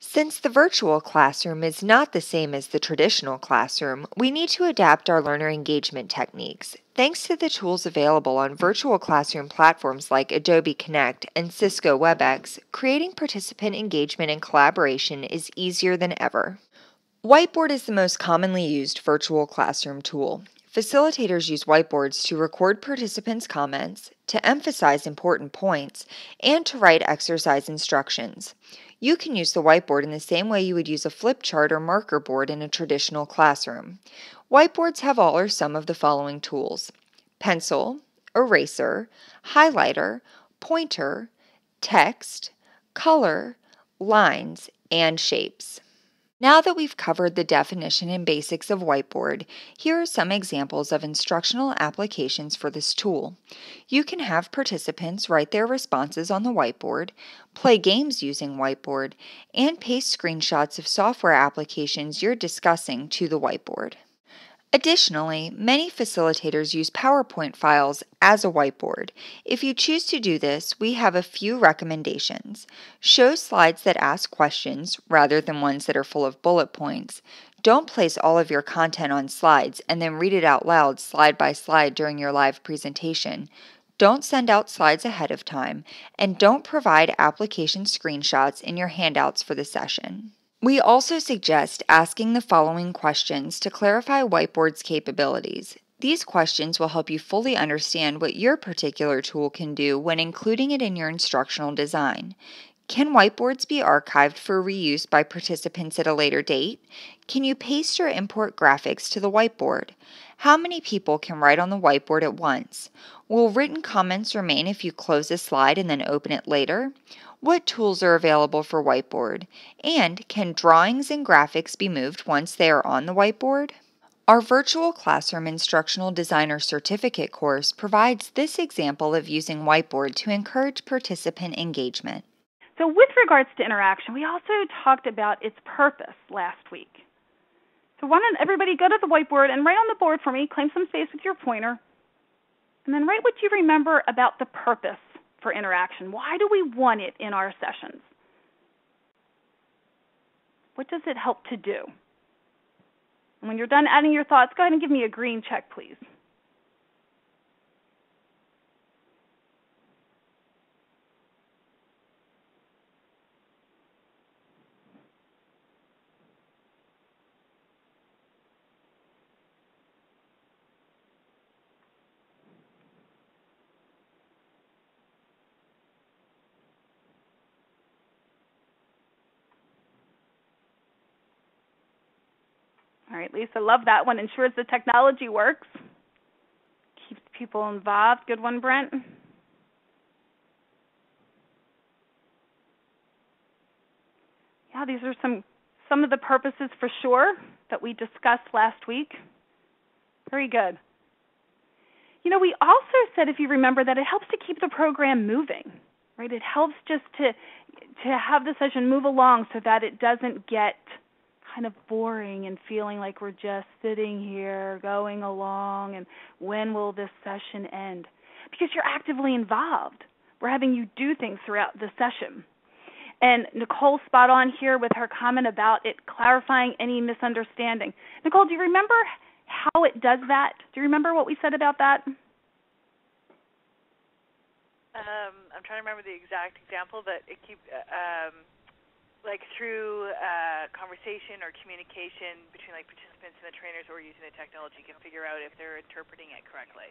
Since the virtual classroom is not the same as the traditional classroom, we need to adapt our learner engagement techniques. Thanks to the tools available on virtual classroom platforms like Adobe Connect and Cisco WebEx, creating participant engagement and collaboration is easier than ever. Whiteboard is the most commonly used virtual classroom tool. Facilitators use whiteboards to record participants' comments, to emphasize important points, and to write exercise instructions. You can use the whiteboard in the same way you would use a flip chart or marker board in a traditional classroom. Whiteboards have all or some of the following tools: pencil, eraser, highlighter, pointer, text, color, lines, and shapes. Now that we've covered the definition and basics of Whiteboard, here are some examples of instructional applications for this tool. You can have participants write their responses on the whiteboard, play games using Whiteboard, and paste screenshots of software applications you're discussing to the whiteboard. Additionally, many facilitators use PowerPoint files as a whiteboard. If you choose to do this, we have a few recommendations. Show slides that ask questions rather than ones that are full of bullet points. Don't place all of your content on slides and then read it out loud slide by slide during your live presentation. Don't send out slides ahead of time, and don't provide application screenshots in your handouts for the session. We also suggest asking the following questions to clarify Whiteboard's capabilities. These questions will help you fully understand what your particular tool can do when including it in your instructional design. Can whiteboards be archived for reuse by participants at a later date? Can you paste or import graphics to the whiteboard? How many people can write on the whiteboard at once? Will written comments remain if you close a slide and then open it later? What tools are available for Whiteboard? And can drawings and graphics be moved once they are on the whiteboard? Our Virtual Classroom Instructional Designer Certificate course provides this example of using Whiteboard to encourage participant engagement. So with regards to interaction, we also talked about its purpose last week. So why don't everybody go to the whiteboard and write on the board for me, claim some space with your pointer, and then write what you remember about the purpose for interaction. Why do we want it in our sessions? What does it help to do? And when you're done adding your thoughts, go ahead and give me a green check, please. All right, Lisa, love that one. Ensures the technology works. Keeps people involved. Good one, Brent. Yeah, these are some of the purposes for sure that we discussed last week. Very good. You know, we also said, if you remember, that it helps to keep the program moving, right? It helps just to have the session move along so that it doesn't get kind of boring and feeling like we're just sitting here going along and when will this session end? Because you're actively involved. We're having you do things throughout the session. And Nicole's spot on here with her comment about it clarifying any misunderstanding. Nicole, do you remember how it does that? Do you remember what we said about that? I'm trying to remember the exact example, but it keeps like through conversation or communication between like participants and the trainers or using the technology, can figure out if they're interpreting it correctly.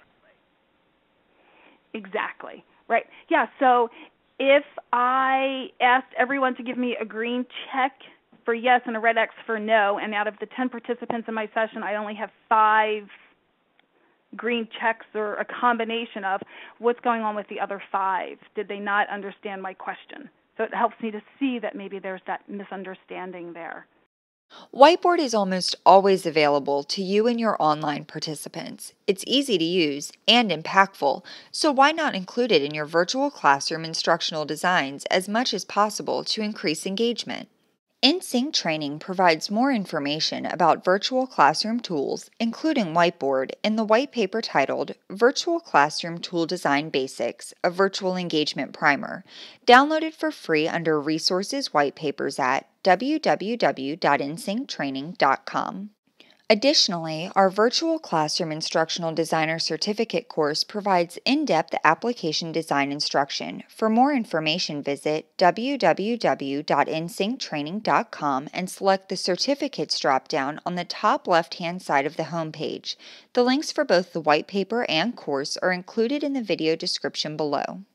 Exactly. Right. Yeah, so if I asked everyone to give me a green check for yes and a red X for no, and out of the 10 participants in my session, I only have 5 green checks or a combination of, what's going on with the other 5? Did they not understand my question? So it helps me to see that maybe there's that misunderstanding there. Whiteboard is almost always available to you and your online participants. It's easy to use and impactful, so why not include it in your virtual classroom instructional designs as much as possible to increase engagement? InSync training provides more information about virtual classroom tools, including Whiteboard, in the white paper titled Virtual Classroom Tool Design Basics, a Virtual Engagement Primer, downloaded for free under Resources White Papers at www.insynctraining.com. Additionally, our Virtual Classroom Instructional Designer Certificate course provides in-depth application design instruction. For more information, visit www.insynctraining.com and select the Certificates drop-down on the top left-hand side of the homepage. The links for both the white paper and course are included in the video description below.